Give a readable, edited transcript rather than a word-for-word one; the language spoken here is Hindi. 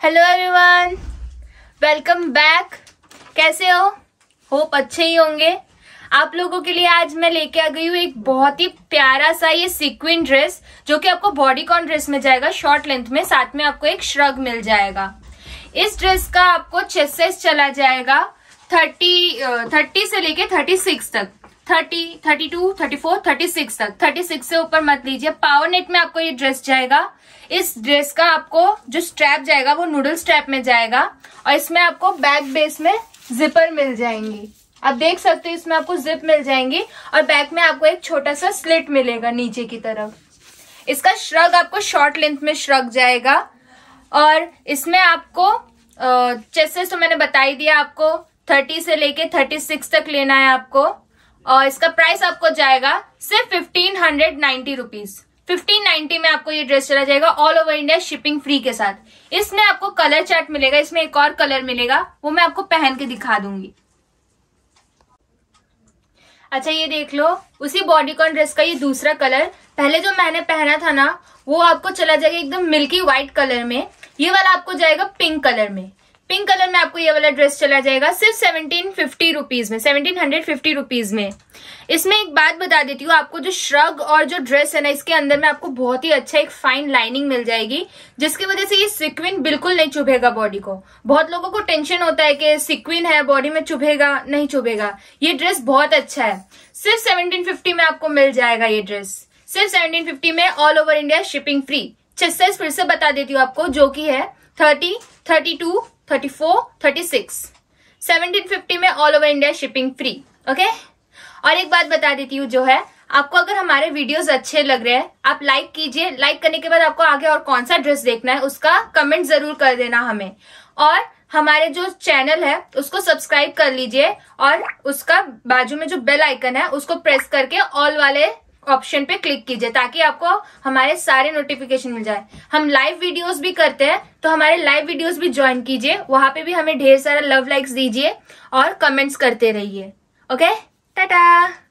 Hello everyone, welcome back. कैसे हो? होप अच्छे ही होंगे। आप लोगों के लिए आज मैं लेके आ गई हूँ एक बहुत ही प्यारा सा ये सीक्वेंट ड्रेस, जो कि आपको बॉडीकॉन ड्रेस में जाएगा शॉर्ट लेंथ में। साथ में आपको एक श्रग मिल जाएगा। इस ड्रेस का आपको चेस्ट साइज चला जाएगा 30 से लेके 36 तक, 30, 32, 34, 36 तक। 36 से ऊपर मत लीजिए। पावर नेट में आपको ये ड्रेस जाएगा। इस ड्रेस का आपको जो स्ट्रैप जाएगा वो नूडल स्ट्रैप में जाएगा और इसमें आपको बैक बेस में जिपर मिल जाएंगी। आप देख सकते हो इसमें आपको जिप मिल जाएंगी और बैक में आपको एक छोटा सा स्लिट मिलेगा नीचे की तरफ। इसका श्रग आपको शॉर्ट लेंथ में श्रग जाएगा और इसमें आपको चेस्ट साइज तो मैंने बता ही दिया, आपको 30 से लेके 36 तक लेना है आपको। और इसका प्राइस आपको जाएगा सिर्फ 1590 रुपीज। 1590 में आपको ये ड्रेस चला जाएगा all over India shipping free के साथ। इसमें आपको कलर चार्ट मिलेगा। इसमें एक और कलर मिलेगा, वो मैं आपको पहन के दिखा दूंगी। अच्छा, ये देख लो, उसी बॉडीकॉन ड्रेस का ये दूसरा कलर। पहले जो मैंने पहना था ना, वो आपको चला जाएगा एकदम मिल्की व्हाइट कलर में। ये वाला आपको जाएगा पिंक कलर में। पिंक कलर में आपको ये वाला ड्रेस चला जाएगा सिर्फ 1750 रुपीज में, 1750 रुपीज में। इसमें एक बात बता देती हूँ, आपको जो श्रग और जो ड्रेस है ना, इसके अंदर में आपको बहुत ही अच्छा एक फाइन लाइनिंग मिल जाएगी, जिसकी वजह से ये सिक्विन बिल्कुल नहीं चुभेगा बॉडी को। बहुत लोगों को टेंशन होता है कि सिक्विन है बॉडी में, चुभेगा नहीं चुभेगा। ये ड्रेस बहुत अच्छा है। सिर्फ 1750 में आपको मिल जाएगा ये ड्रेस। सिर्फ 1750 में all over India shipping free. Chest size फिर से बता देती हूँ आपको, जो की है 30, 32, 34, 36। 1750 में all over India shipping free. Okay. और एक बात बता देती हूँ, जो है आपको अगर हमारे वीडियोस अच्छे लग रहे हैं, आप लाइक कीजिए। लाइक करने के बाद आपको आगे और कौन सा ड्रेस देखना है उसका कमेंट जरूर कर देना हमें। और हमारे जो चैनल है उसको सब्सक्राइब कर लीजिए और उसका बाजू में जो बेल आइकन है उसको प्रेस करके ऑल वाले ऑप्शन पे क्लिक कीजिए, ताकि आपको हमारे सारे नोटिफिकेशन मिल जाए। हम लाइव वीडियोस भी करते हैं, तो हमारे लाइव वीडियोस भी ज्वाइन कीजिए। वहां पे भी हमें ढेर सारा लव लाइक्स दीजिए और कमेंट्स करते रहिए। ओके, टाटा।